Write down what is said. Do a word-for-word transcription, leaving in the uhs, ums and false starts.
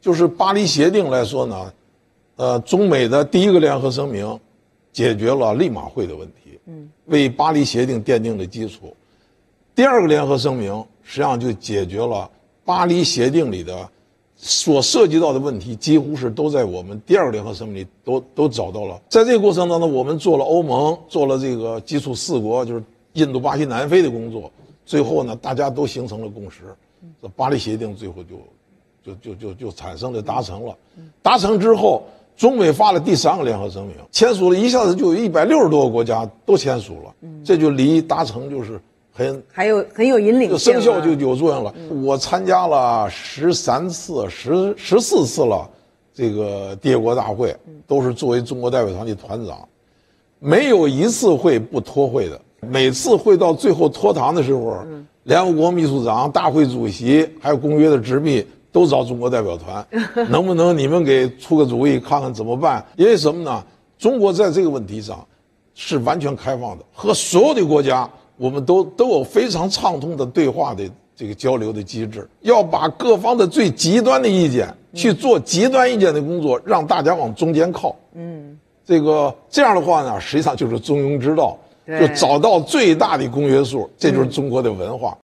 就是巴黎协定来说呢，呃，中美的第一个联合声明解决了利马会的问题，嗯，为巴黎协定奠定了基础。第二个联合声明实际上就解决了巴黎协定里的所涉及到的问题，几乎是都在我们第二个联合声明里都都找到了。在这个过程当中，我们做了欧盟，做了这个基础四国，就是印度、巴西、南非的工作，最后呢，大家都形成了共识，这巴黎协定最后就就就就就产生了达成了。达成之后，中美发了第三个联合声明，签署了，一下子就有一百六十多个国家都签署了，这就离达成就是很还有很有引领性， 生效就有作用了。嗯、我参加了十三次、十十四次了，这个缔约国大会都是作为中国代表团的团长，没有一次会不脱会的。每次会到最后脱堂的时候，嗯、联合国秘书长、大会主席还有公约的执秘都找中国代表团，能不能你们给出个主意，看看怎么办？因为什么呢？中国在这个问题上是完全开放的，和所有的国家。我们都都有非常畅通的对话的这个交流的机制，要把各方的最极端的意见去做极端意见的工作，让大家往中间靠。嗯，这个这样的话呢，实际上就是中庸之道，就找到最大的公约数，这就是中国的文化。